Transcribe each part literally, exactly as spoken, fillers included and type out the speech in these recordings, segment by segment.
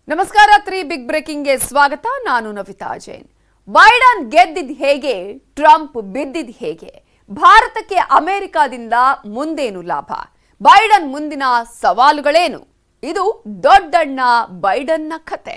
ನಮಸ್ಕಾರ three Bigg breaking ಗೆ ಸ್ವಾಗತ. ನಾನು ನವಿತಾ ಜೈನ್. ಬೈಡನ್ ಗೆದ್ದಿದ್ ಹೇಗೆ, ಟ್ರಂಪ್ ಬಿದ್ದಿದ್ ಹೇಗೆ, ಭಾರತಕ್ಕೆ ಅಮೆರಿಕಾದಿಂದ ಮುಂದೇನು ಲಾಭ, ಬೈಡನ್ ಮುಂದಿನ ಸವಾಲುಗಳೇನು, ಇದು ದೊಡ್ಡಣ್ಣ ಬೈಡನ್ನ ಕತೆ.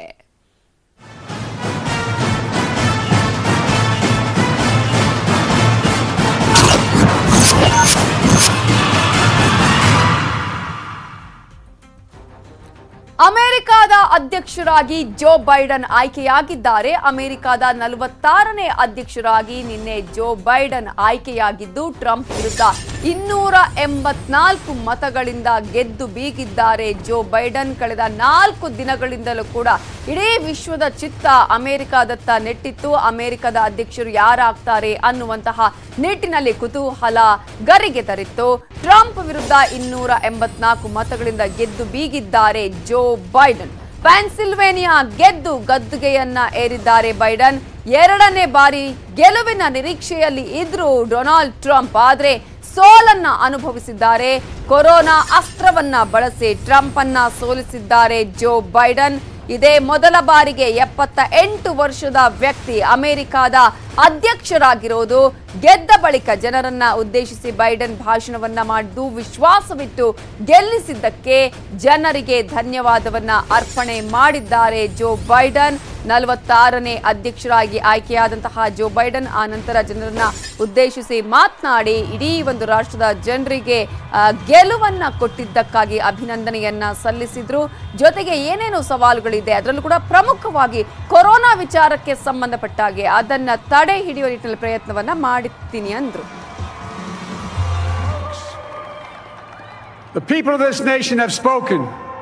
ಅಮೆರಿಕಾದ ಅಧ್ಯಕ್ಷರಾಗಿ ಜೋ ಬೈಡನ್ ಆಯ್ಕೆಯಾಗಿದ್ದಾರೆ. ಅಮೆರಿಕಾದ ನಲವತ್ತಾರನೇ ಅಧ್ಯಕ್ಷರಾಗಿ ನಿನ್ನೆ ಜೋ ಬೈಡನ್ ಆಯ್ಕೆಯಾಗಿದ್ದು ಟ್ರಂಪ್ ವಿರುದ್ಧ ಇನ್ನೂರ ಎಂಬತ್ನಾಲ್ಕು ಮತಗಳಿಂದ ಗೆದ್ದು ಬೀಗಿದ್ದಾರೆ ಜೋ ಬೈಡನ್. ಕಳೆದ ನಾಲ್ಕು ದಿನಗಳಿಂದಲೂ ಕೂಡ ಇಡೀ ವಿಶ್ವದ ಚಿತ್ತ ಅಮೆರಿಕಾದತ್ತ ನೆಟ್ಟಿತ್ತು. ಅಮೆರಿಕದ ಅಧ್ಯಕ್ಷರು ಯಾರಾಗ್ತಾರೆ ಅನ್ನುವಂತಹ ನಿಟ್ಟಿನಲ್ಲಿ ಕುತೂಹಲ ಗರಿಗೆ ತರಿತ್ತು. ಟ್ರಂಪ್ ವಿರುದ್ಧ ಇನ್ನೂರ ಎಂಬತ್ನಾಲ್ಕು ಮತಗಳಿಂದ ಗೆದ್ದು ಬೀಗಿದ್ದಾರೆ ಜೋ ಬೈಡನ್. ಪೆನ್ಸಿಲ್ವೇನಿಯಾ ಗೆದ್ದು ಗದ್ದುಗೆಯನ್ನ ಏರಿದ್ದಾರೆ ಬೈಡನ್. ಎರಡನೇ ಬಾರಿ ಗೆಲುವಿನ ನಿರೀಕ್ಷೆಯಲ್ಲಿ ಇದ್ರು ಡೊನಾಲ್ಡ್ ಟ್ರಂಪ್, ಆದ್ರೆ ಸೋಲನ್ನ ಅನುಭವಿಸಿದ್ದಾರೆ. ಕೊರೋನಾ ಅಸ್ತ್ರವನ್ನ ಬಳಸಿ ಟ್ರಂಪ್ ಅನ್ನ ಸೋಲಿಸಿದ್ದಾರೆ ಜೋ ಬೈಡನ್. ಇದೇ ಮೊದಲ ಬಾರಿಗೆ ಎಪ್ಪತ್ತ ಎಂಟು ವರ್ಷದ ವ್ಯಕ್ತಿ ಅಮೆರಿಕಾದ ಅಧ್ಯಕ್ಷರಾಗಿರೋದು. ಗೆದ್ದ ಬಳಿಕ ಜನರನ್ನ ಉದ್ದೇಶಿಸಿ ಬೈಡನ್ ಭಾಷಣವನ್ನ ಮಾಡಿದ್ದು ವಿಶ್ವಾಸವಿಟ್ಟು ಗೆಲ್ಲಿಸಿದ್ದಕ್ಕೆ ಜನರಿಗೆ ಧನ್ಯವಾದವನ್ನ ಅರ್ಪಣೆ ಮಾಡಿದ್ದಾರೆ ಜೋ ಬೈಡನ್. ನಲವತ್ತಾರನೇ ಅಧ್ಯಕ್ಷರಾಗಿ ಆಯ್ಕೆಯಾದಂತಹ ಜೋ ಬೈಡನ್ ಆ ನಂತರ ಜನರನ್ನ ಉದ್ದೇಶಿಸಿ ಮಾತನಾಡಿ ಇಡೀ ಒಂದು ರಾಷ್ಟ್ರದ ಜನರಿಗೆ ಗೆಲುವನ್ನ ಕೊಟ್ಟಿದ್ದಕ್ಕಾಗಿ ಅಭಿನಂದನೆಯನ್ನ ಸಲ್ಲಿಸಿದ್ರು. ಜೊತೆಗೆ ಏನೇನು ಸವಾಲುಗಳಿದೆ ಅದರಲ್ಲೂ ಕೂಡ ಪ್ರಮುಖವಾಗಿ ಕೊರೋನಾ ವಿಚಾರಕ್ಕೆ ಸಂಬಂಧಪಟ್ಟ ಹಾಗೆ ಅದನ್ನ ತಡೆ ಹಿಡಿಯುವ ನಿಟ್ಟಿನಲ್ಲಿ ಪ್ರಯತ್ನವನ್ನ ಮಾಡುತ್ತೀನಿ ಅಂದ್ರು. The people of this nation have spoken.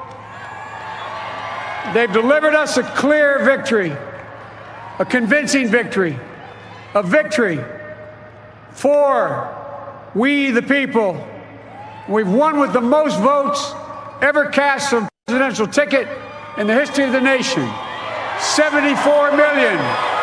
They've delivered us a clear victory, a convincing victory, a victory for we the people. We've won with the most votes ever cast for a presidential ticket in the history of the nation. seventy-four million.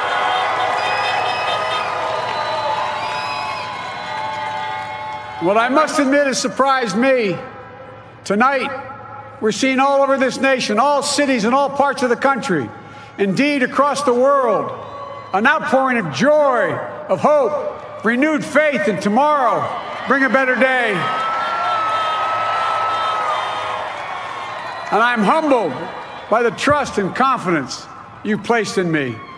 What I must admit has surprised me. Tonight, we're seeing all over this nation, all cities and all parts of the country, indeed across the world, an outpouring of joy, of hope, renewed faith in tomorrow, bring a better day. And I'm humbled by the trust and confidence you've placed in me.